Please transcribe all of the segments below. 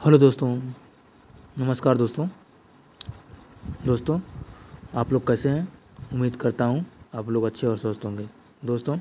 Hello दोस्तों, नमस्कार दोस्तों आप लोग कैसे हैं। उम्मीद करता हूँ आप लोग अच्छे और स्वस्थ होंगे। दोस्तों,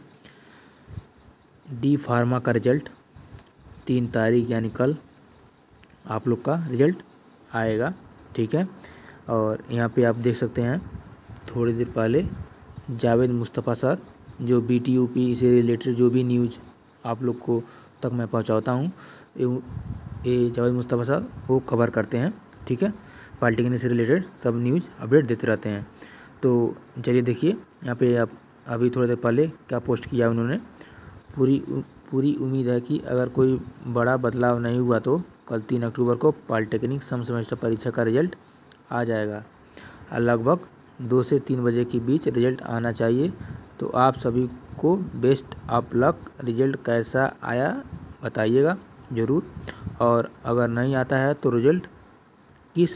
डी फार्मा का रिज़ल्ट 3 तारीख यानी कल आप लोग का रिज़ल्ट आएगा, ठीक है। और यहाँ पे आप देख सकते हैं थोड़ी देर पहले जावेद मुस्तफ़ा सर जो BTUP से रिलेटेड जो भी न्यूज़ आप लोग को तक मैं पहुँचाता हूँ, ये जावेद मुस्तफ़ा साहब वो कवर करते हैं, ठीक है। पॉलिटिकल से रिलेटेड सब न्यूज़ अपडेट देते रहते हैं। तो चलिए देखिए यहाँ पे आप अभी थोड़ी देर पहले क्या पोस्ट किया उन्होंने। पूरी उम्मीद है कि अगर कोई बड़ा बदलाव नहीं हुआ तो कल 3 अक्टूबर को पॉलिटेक्निक सम सेमेस्टर परीक्षा का रिजल्ट आ जाएगा। लगभग 2 से 3 बजे के बीच रिजल्ट आना चाहिए। तो आप सभी को बेस्ट ऑफ लक। रिजल्ट कैसा आया बताइएगा ज़रूर, और अगर नहीं आता है तो रिजल्ट इस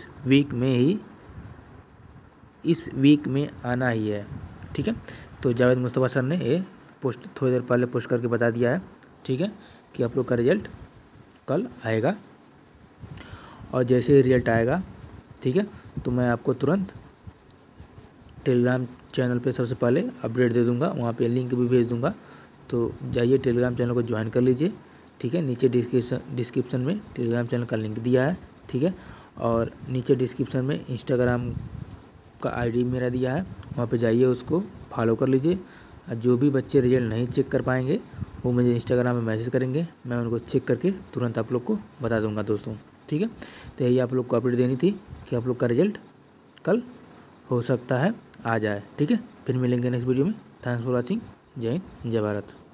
वीक में आना ही है, ठीक है। तो जावेद मुस्तफ़ा सर ने ये पोस्ट थोड़ी देर पहले पोस्ट करके बता दिया है, ठीक है, कि आप लोग का रिजल्ट कल आएगा। और जैसे ही रिजल्ट आएगा, ठीक है, तो मैं आपको तुरंत टेलीग्राम चैनल पे सबसे पहले अपडेट दे दूंगा, वहाँ पे लिंक भी भेज दूंगा। तो जाइए टेलीग्राम चैनल को ज्वाइन कर लीजिए, ठीक है। नीचे डिस्क्रिप्शन में टेलीग्राम चैनल का लिंक दिया है, ठीक है। और नीचे डिस्क्रिप्शन में इंस्टाग्राम का ID मेरा दिया है, वहाँ पे जाइए उसको फॉलो कर लीजिए। जो भी बच्चे रिजल्ट नहीं चेक कर पाएंगे वो मुझे इंस्टाग्राम में मैसेज करेंगे, मैं उनको चेक करके तुरंत आप लोग को बता दूंगा दोस्तों, ठीक है। तो यही आप लोग को अपडेट देनी थी कि आप लोग का रिजल्ट कल हो सकता है आ जाए, ठीक है। फिर मिलेंगे नेक्स्ट वीडियो में। Thanks for watching. Jai Hind, जय भारत।